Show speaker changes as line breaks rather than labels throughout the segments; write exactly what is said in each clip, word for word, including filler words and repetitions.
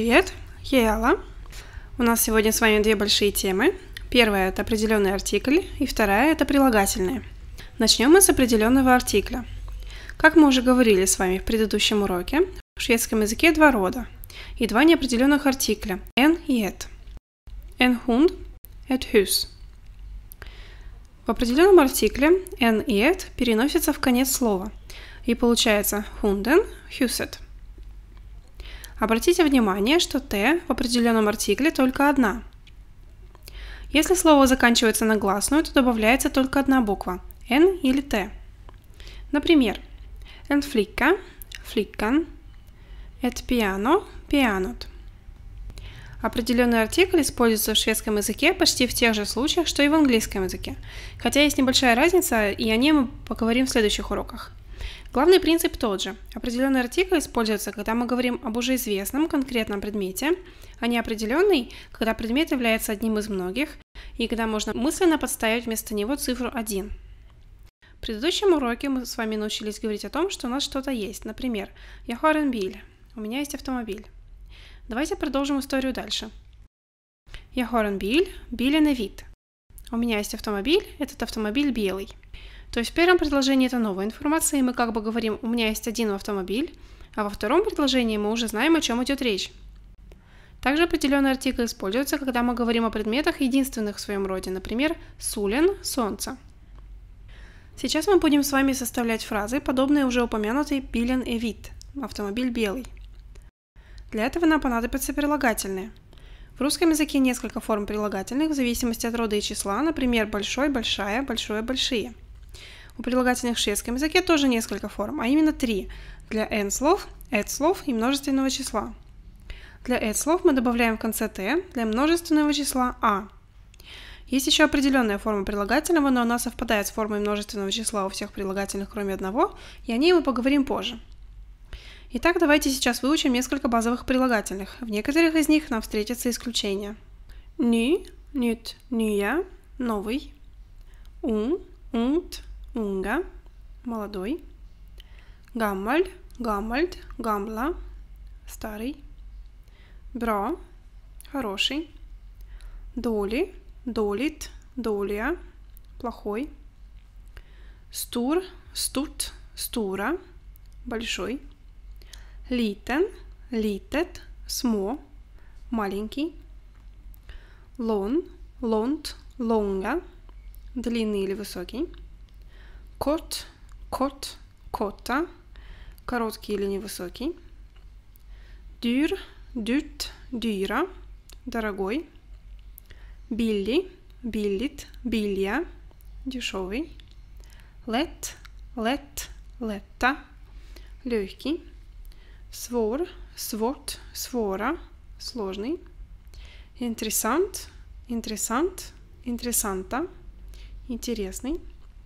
Привет, я Элла. У нас сегодня с вами две большие темы. Первая – это определенный артикль, и вторая – это прилагательные. Начнем мы с определенного артикля. Как мы уже говорили с вами в предыдущем уроке, в шведском языке два рода и два неопределенных артикля – en и et. En hund, et hus. В определенном артикле en и et переносится в конец слова, и получается hunden, huset. Обратите внимание, что «т» в определенном артикле только одна. Если слово заканчивается на гласную, то добавляется только одна буква – «н» или «т». Например, «en flicka», «flickan», «et piano», «pianot». Определенный артикль используется в шведском языке почти в тех же случаях, что и в английском языке, хотя есть небольшая разница, и о ней мы поговорим в следующих уроках. Главный принцип тот же. Определенный артикль используется, когда мы говорим об уже известном конкретном предмете, а неопределенный, когда предмет является одним из многих, и когда можно мысленно подставить вместо него цифру один. В предыдущем уроке мы с вами научились говорить о том, что у нас что-то есть. Например, «Я har en bil», «У меня есть автомобиль». Давайте продолжим историю дальше. «Я har en bil», «Bilen är vit». «У меня есть автомобиль», этот автомобиль белый. То есть в первом предложении это новая информация, и мы как бы говорим «у меня есть один автомобиль», а во втором предложении мы уже знаем, о чем идет речь. Также определенный артикль используется, когда мы говорим о предметах, единственных в своем роде, например, «solen» – «солнце». Сейчас мы будем с вами составлять фразы, подобные уже упомянутой «bilen är vit» – «автомобиль белый». Для этого нам понадобятся прилагательные. В русском языке несколько форм прилагательных в зависимости от рода и числа, например, большой, большая, большое, большие. У прилагательных в шведском языке тоже несколько форм, а именно три – для n слов, et слов и множественного числа. Для et слов мы добавляем в конце t, для множественного числа а. Есть еще определенная форма прилагательного, но она совпадает с формой множественного числа у всех прилагательных, кроме одного, и о ней мы поговорим позже. Итак, давайте сейчас выучим несколько базовых прилагательных. В некоторых из них нам встретятся исключения. Ny, nytt, nya, новый. Ung, ungt, unga, молодой. Gammal, gammalt, gamla, старый. Bra, хороший. Dålig, dåligt, dåliga, плохой. Stor, stort, stora, большой. Liten, litet, små, маленький. Lång, långt, långa, длинный или высокий. Kort, kort, korta, короткий или невысокий. Dyr, dyrt, dyra, дорогой. Billig, billigt, billiga, дешевый. Lätt, lätt, lätta, легкий. Svår, svårt, svåra, сложный. Intressant, intressant, intressanta, интересный.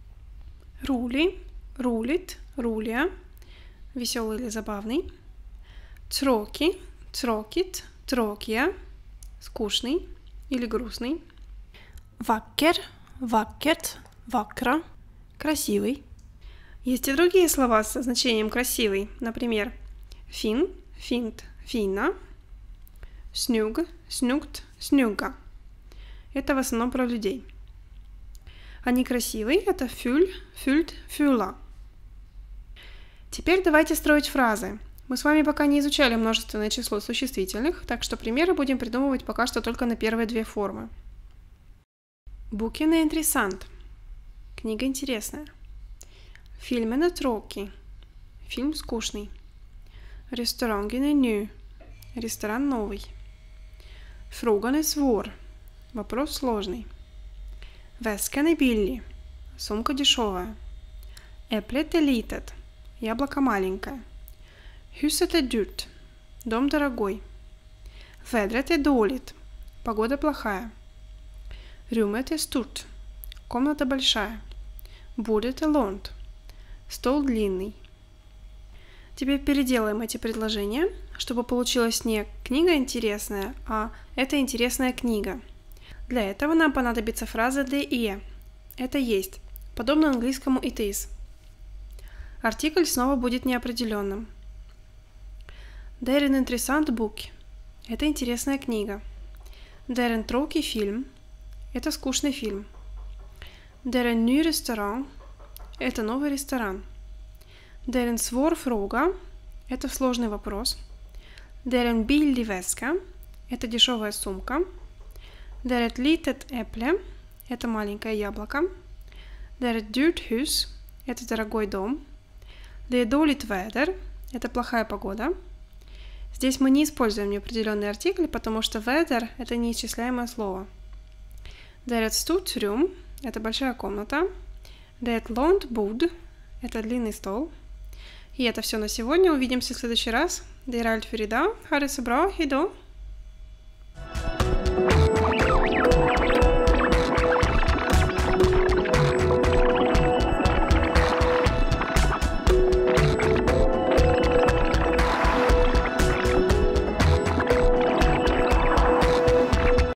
Rolig, roligt, roliga, веселый или забавный. Tråkig, tråkigt, tråkiga, скучный или грустный. Vacker, vackert, vackra, красивый. Есть и другие слова со значением красивый, например, fin, fint, fina, snygg, snyggt, snygga. Это в основном про людей. А некрасивый – это ful, fult, fula. Теперь давайте строить фразы. Мы с вами пока не изучали множественное число существительных, так что примеры будем придумывать пока что только на первые две формы. Boken är intressant. Книга интересная. Filmen är tråkig. Фильм скучный. Restaurangen är ny. Ресторан новый. Frågan är svår. Вопрос сложный. Väskan är billig. Сумка дешевая. Äpplet är litet. Яблоко маленькое. Huset är dyrt. Дом дорогой. Vädret är dåligt. Погода плохая. Rummet är stort. Комната большая. Bordet är långt. Стол длинный. Теперь переделаем эти предложения, чтобы получилась не книга интересная, а это интересная книга. Для этого нам понадобится фраза «det är». Это есть, подобно английскому it is. Артикль снова будет неопределенным. Det är en intressant bok. это интересная книга. Det är en tråkig film. Это скучный фильм. Det är en ny restaurang. Это новый ресторан. Det är en svår fråga. Это сложный вопрос. Det är en billig väska. Это дешевая сумка. Det är ett litet äpple. Это маленькое яблоко. Det är ett dyrt hus. Это дорогой дом. Det är dåligt väder. Это плохая погода. Здесь мы не используем неопределенный артикль, потому что väder – это неисчисляемое слово. Det är ett stort rum. Это большая комната. Det är ett långt bord. Это длинный стол. И это все на сегодня. Увидимся в следующий раз. Det är allt för idag. Ha det så bra. Hejdå!